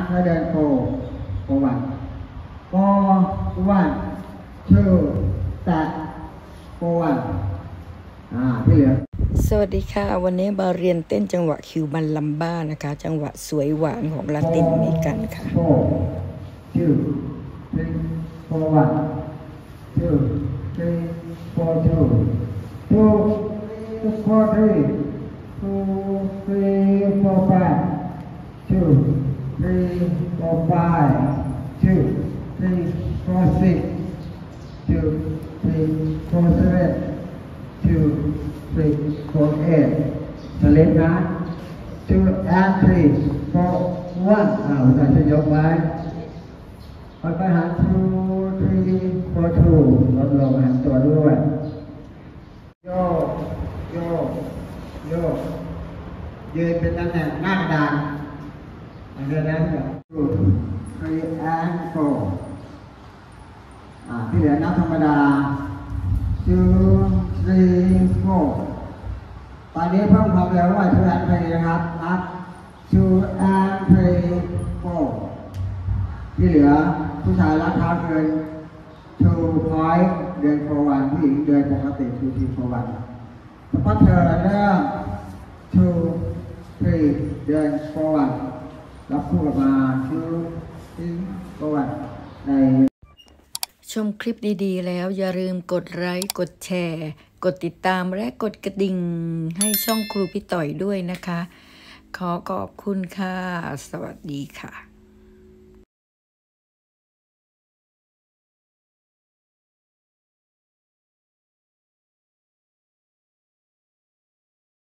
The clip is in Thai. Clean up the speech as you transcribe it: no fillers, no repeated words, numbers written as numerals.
แล้วเดินโฟวันone two แต่one ที่เหลือสวัสดีค่ะวันนี้มาเรียนเต้นจังหวะคิวบันลัมบ้านะคะจังหวะสวยหวานของลาตินอเมริกันค่ะ four two three four one two three four two two four three two three four five two three four five two three four six two three four seven two three four eight สลิปนะtwo and three four one เราจะยกไว้ไปหา two three four two ลดลงหันตัวด้วยโยกยืนเป็นตำแหน่งหน้ากระดานอันเดียวนั้นแบบ two three and four ที่เหลือนับธรรมดา two three four ตอนนี้เพิ่มความเร็วว่า two and three นะครับนับ two and three four ที่เหลือผู้ชายรัดเท้าเดิน two point เดิน for one ผู้หญิงเดินปกติ two three for one พอเธอเริ่ม two three เดิน for one รับคู่กับมา two three for one ในชมคลิปดีๆแล้วอย่าลืมกดไลค์กดแชร์กดติดตามและกดกระดิ่งให้ช่องครูพี่ต่อยด้วยนะคะขอขอบคุณค่ะสวัสดีค่ะ